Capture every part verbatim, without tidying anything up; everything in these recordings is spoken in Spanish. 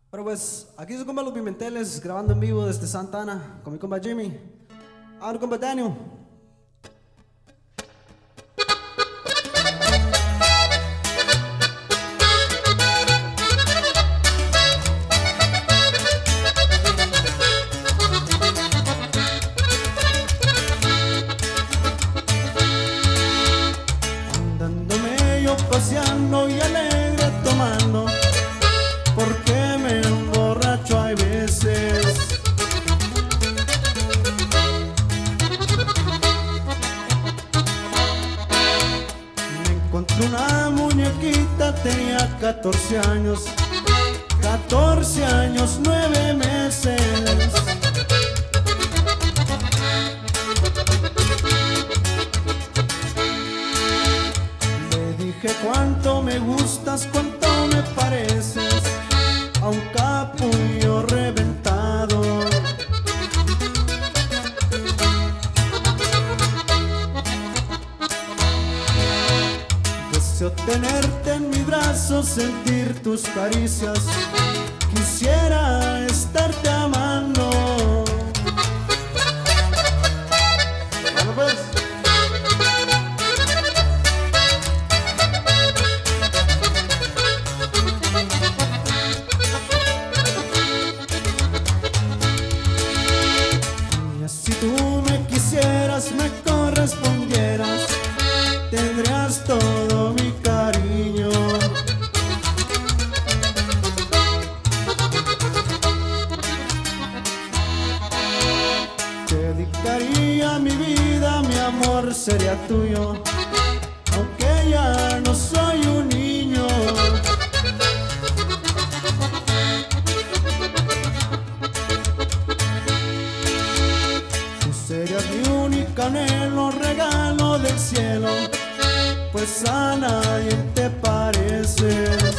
Bueno, pues aquí su compa Los Pimenteles grabando en vivo desde Santa Ana con mi compa Jimmy. Ah, mi compa Daniel. Andándome yo paseando y alegre tomando, porque me emborracho hay veces. Me encontré una muñequita, tenía catorce años, catorce años, nueve meses. Le dije cuánto me gustas, cuánto me pareces a un capullo reventado. Deseo tenerte en mis brazos, sentir tus caricias, quisiera estarte amando. Bueno, pues. Si tú me quisieras, me correspondieras, tendrías todo mi cariño. Te dedicaría mi vida, mi amor sería tuyo, aunque ya no soy un niño. Serías mi único anhelo, regalo del cielo, pues a nadie te pareces.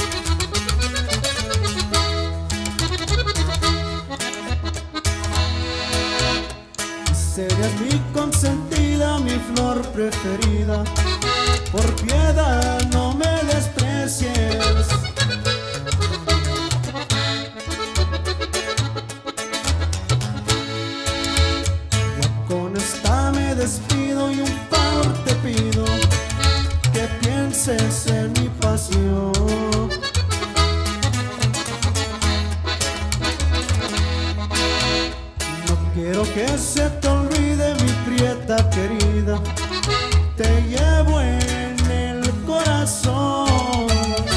Serías mi consentida, mi flor preferida, por piedad no me desprecies. Con esta me despido y un favor te pido, que pienses en mi pasión. No quiero que se te olvide mi prieta querida, te llevo en el corazón.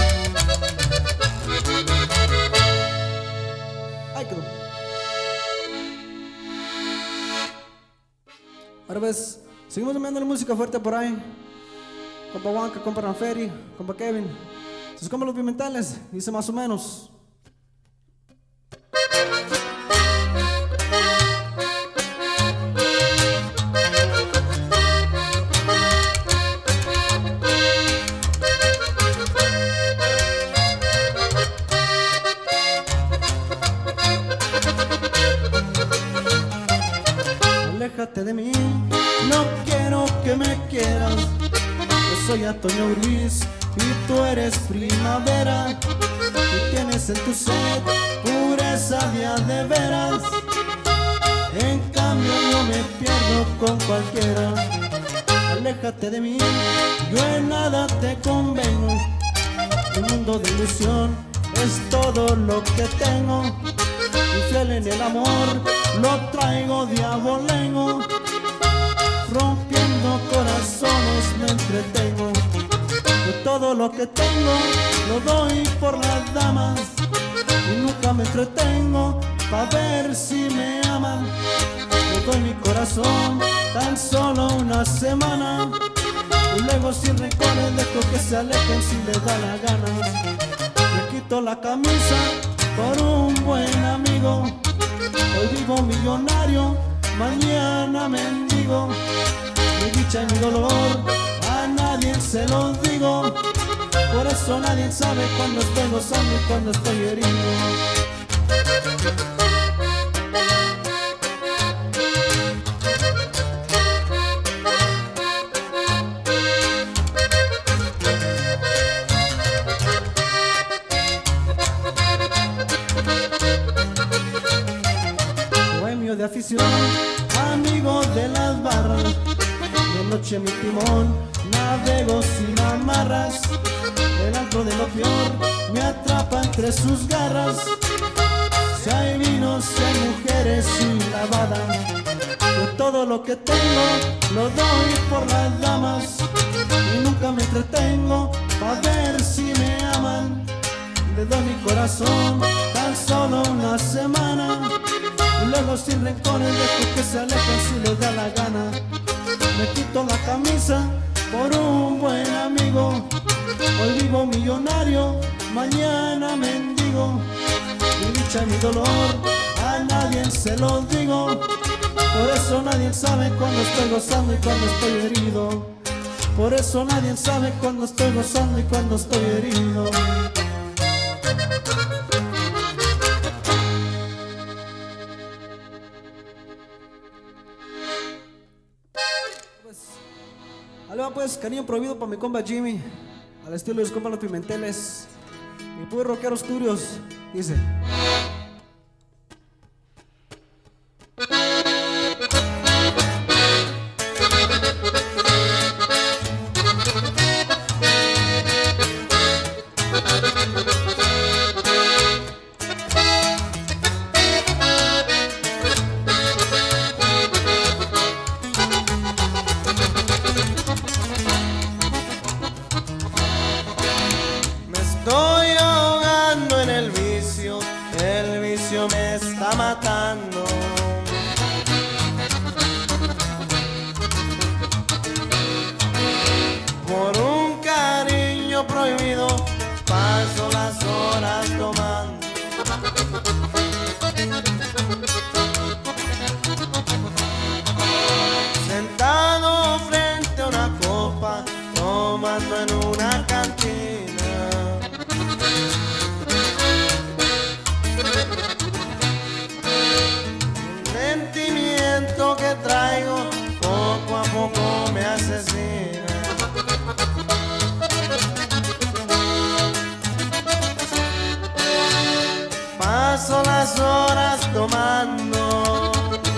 Ay, quedó. Ahora ves, seguimos enviando la música fuerte por ahí. Compa Juanca, compa Ranferi, compa Kevin. Sus compas Los Pimenteles, dice más o menos. Aléjate de mí, no quiero que me quieras. Yo soy Antonio Gris y tú eres primavera. Tú tienes en tu sed pureza de veras. En cambio yo me pierdo con cualquiera. Aléjate de mí, yo en nada te convengo. Un mundo de ilusión es todo lo que tengo. Infiel en el amor, lo traigo de abolengo. Rompiendo corazones me entretengo. Yo todo lo que tengo lo doy por las damas, y nunca me entretengo pa' ver si me aman. Yo doy mi corazón tan solo una semana, y luego sin rencores dejo que se alejen si les da la gana. Me quito la camisa por un buen amigo. Hoy vivo millonario, mañana mendigo. Mi dicha y mi dolor a nadie se los digo. Por eso nadie sabe cuando estoy gozando y cuando estoy herido. afición, amigo de las barras. De noche mi timón navego sin amarras. El antro de lo peor me atrapa entre sus garras. Si hay vinos, si hay mujeres y lavada, yo todo lo que tengo lo doy por las damas. Y nunca me entretengo pa' ver si me aman. Le doy mi corazón tan solo una semana, y luego sin rencones dejo que se alejen si les da la gana. Me quito la camisa por un buen amigo. Hoy vivo millonario, mañana mendigo. Mi dicha y mi dolor a nadie se los digo. Por eso nadie sabe cuando estoy gozando y cuando estoy herido. Por eso nadie sabe cuando estoy gozando y cuando estoy herido. Pues, algo pues, cariño prohibido para mi compa Jimmy, al estilo de los compas Los Pimenteles. Y pues rockeros curios, dice. Estoy ahogando en el vicio, el vicio me está matando. Por un cariño prohibido paso las horas tomando. Sentado frente a una copa, tomando en una cantina. Que traigo poco a poco me asesina. Paso las horas tomando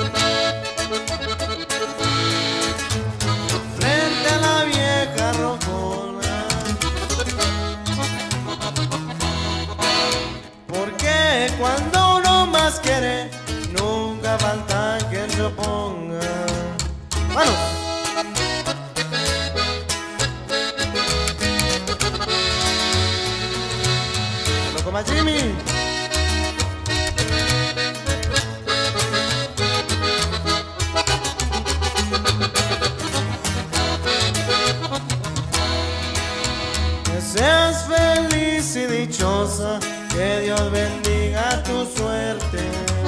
frente a la vieja rojona, porque cuando uno más quiere nunca falta quien se oponga. ¡Manos! ¡Loco más Jimmy! Que seas feliz y dichosa, que Dios bendiga tu suerte.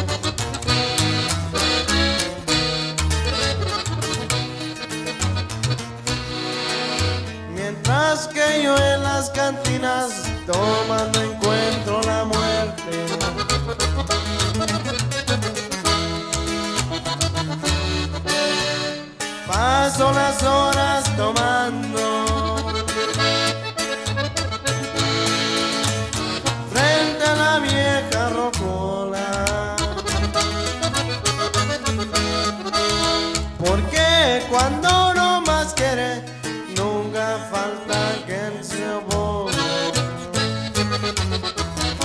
Mientras que yo en las cantinas tomando encuentro la muerte. Paso las horas tomando frente a la vieja rocola, porque cuando uno más quiere nunca falta quien se oponga.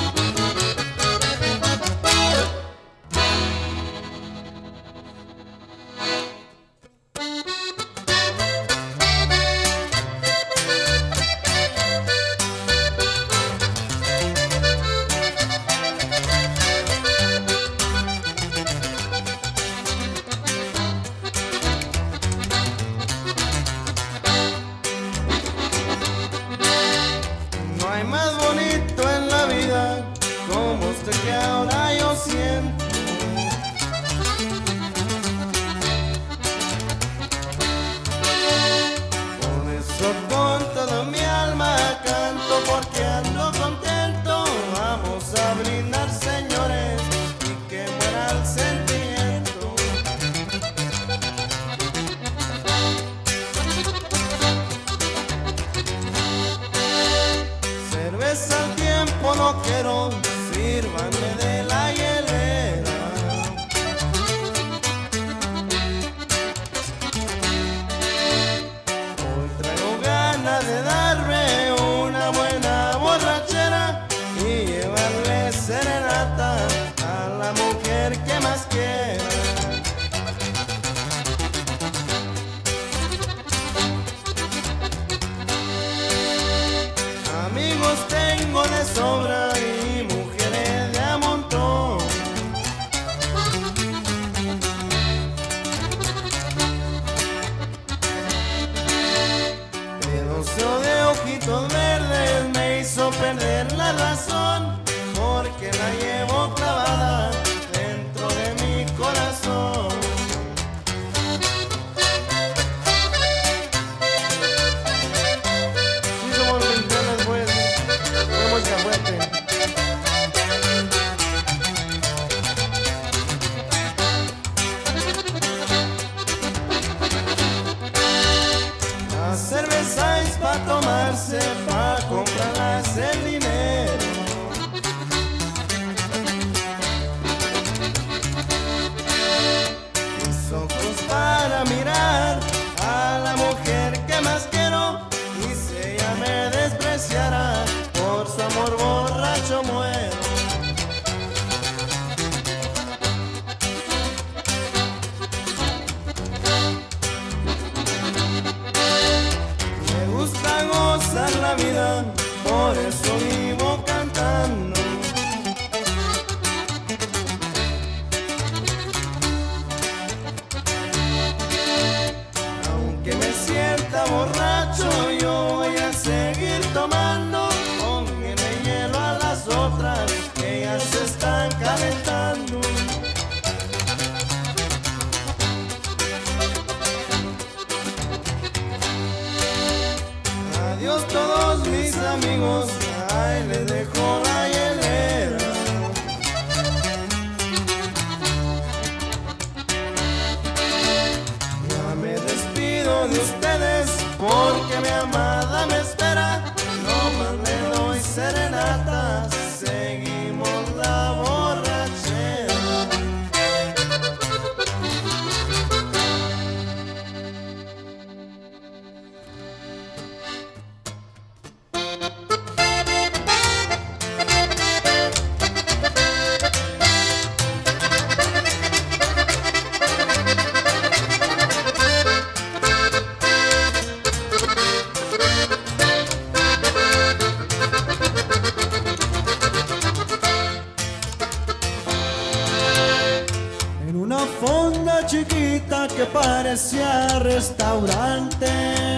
tienda chiquita que parecía restaurante.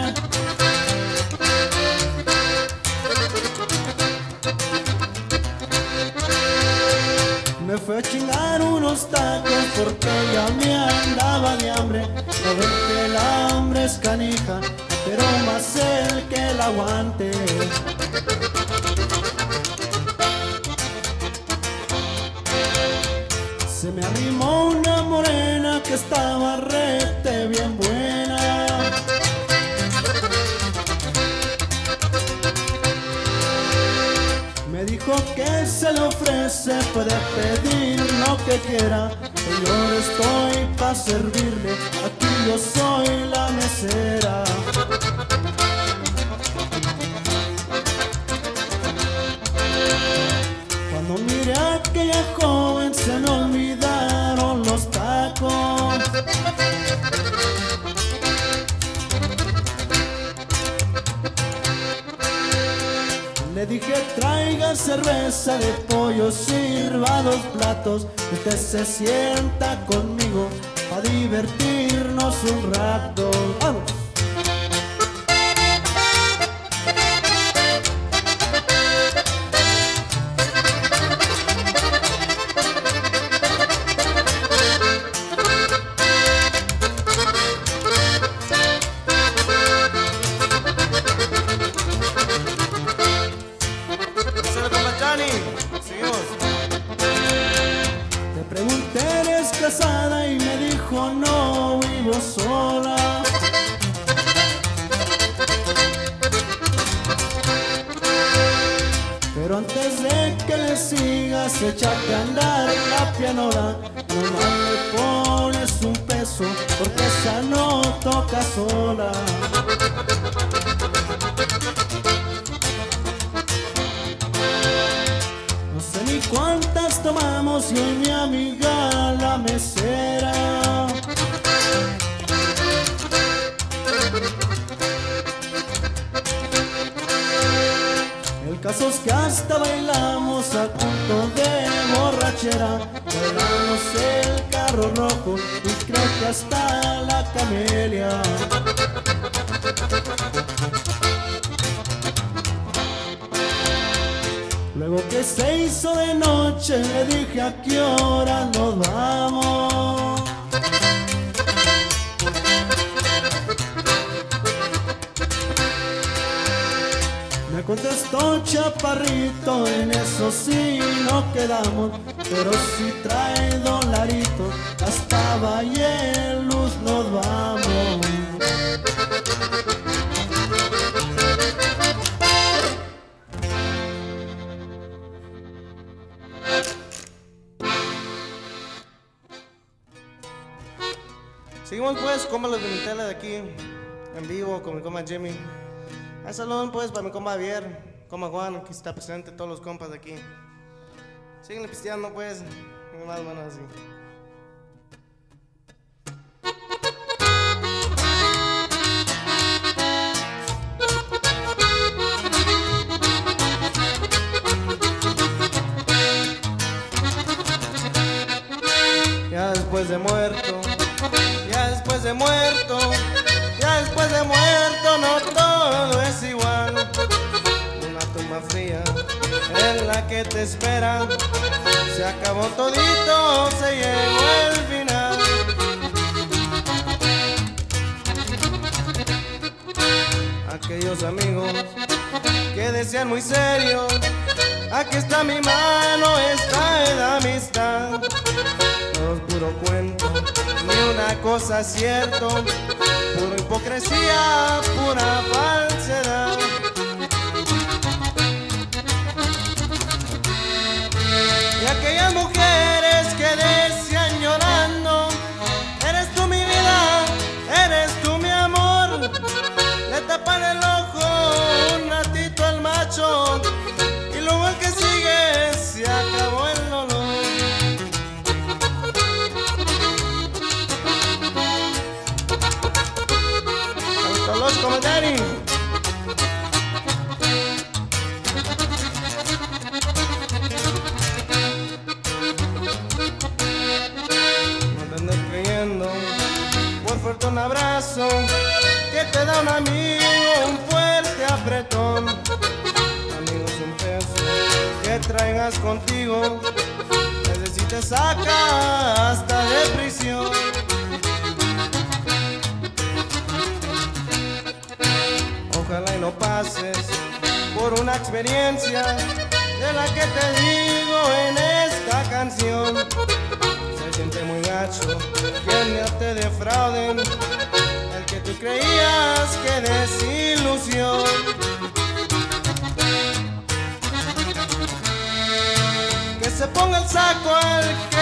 Me fui a chingar unos tacos porque ya me andaba de hambre. No ven que el hambre es canija, pero más el que la aguante. Se me arrimó una morena que estaba rete bien buena. Me dijo que se le ofrece, puede pedir lo que quiera. Yo estoy pa' servirle, aquí yo soy la mesera. Cuando miré a aquella joven se me olvidaron los tacos. Le dije traiga cerveza de pollo, sirva dos platos. Usted se sienta conmigo pa' divertirnos un rato. ¡Vamos! Le pregunté, ¿eres casada? Y me dijo, no, vivo sola. Pero antes de que le sigas, échate a andar la pianola. Nomás le pones un peso, porque esa no toca sola. No sé ni cuántas tomamos y hoy mi amiga la mesera el caso es que hasta bailamos a punto de borrachera. Bailamos el carro rojo y creo que hasta la camelia. Luego que se hizo de noche le dije a qué hora nos vamos. Me contestó chaparrito, en eso sí no quedamos, pero si trae dolarito hasta Valle Luz nos vamos. Seguimos pues, compa los de mi tele de aquí, en vivo con mi compa Jimmy. Un saludo pues para mi compa Javier, compa Juan, que está presente, todos los compas de aquí. Síguenle pisteando pues, más o menos así. Ya después de muerto, ya después de muerto, ya después de muerto no todo es igual. Una tumba fría en la que te esperan, se acabó todito, se llegó el final. Aquellos amigos que decían muy serio, aquí está mi mano, esta es la amistad. Todo es puro cuento, ni una cosa cierto, pura hipocresía, pura falsedad. Y aquellas mujeres que decían llorando, eres tú mi vida, eres tú mi amor, le tapan el ojo un ratito al macho y luego el que sigue se acabó el dolor. Los comentarios. tengas contigo, ese sí te saca hasta de prisión. Ojalá y no pases por una experiencia de la que te digo en esta canción. Se siente muy gacho que no te defrauden, el que tú creías que desilusión. Que se ponga el saco al que